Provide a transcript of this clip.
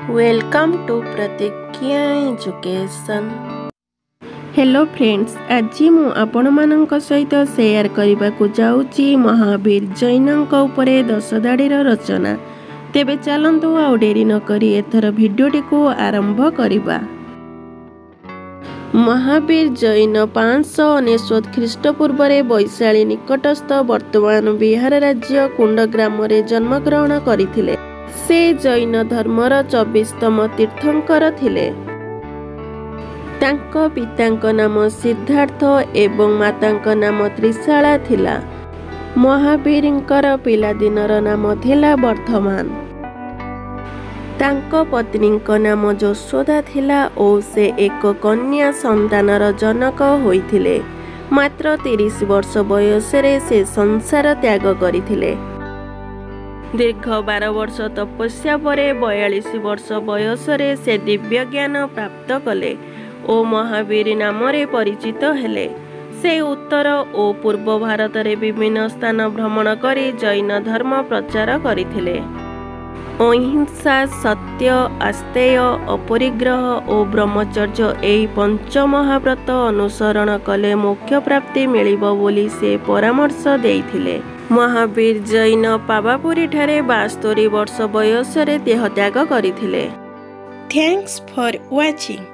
Welcome to Pratigya education. Hello friends, आज मु आपण मानक सहित शेयर करने को जाऊँगी महावीर जैन उपरे 10 दाड़ीर रचना। तेबे चलंतु आउ डेरी न करी एथर भिडियोटी को आरंभ करिबा। महावीर जैन 599 ख्रीष्टपूर्व वैशाली निकटस्थ वर्तमान बिहार राज्य कुंड ग्राम जन्मग्रहण करथिले। से जैन धर्मर 24तम तीर्थंकर थिले। तांको पितांक नाम सिद्धार्थ एवं मातांक नाम त्रिशाला थिला। महावीरंकर पिलादिनर नाम थिला वर्धमान। तांको पत्नींक नाम यशोदा थिला और से एक कन्या संतानर जनक होइथिले। मात्र 30 वर्ष बयसरे से संसार त्याग करथिले। दीर्घ 12 वर्ष तपस्या परे 42 वर्ष बयसरे से दिव्य ज्ञान प्राप्त कले और महावीर नामरे परिचित हेले। से उत्तर और पूर्व भारत रे विभिन्न स्थान भ्रमण करी जैन धर्म प्रचार करथिले। अहिंसा, सत्य, आस्तेय, अपरिग्रह और ब्रह्मचर्य एही पंच महाव्रत अनुसरण कले मोक्ष प्राप्ति मिलिबो बोली से परामर्श देइथिले। महावीर जैन पावापुरी ठारे 72 वर्ष बयसरे देहत्याग करथिले। Thanks for watching.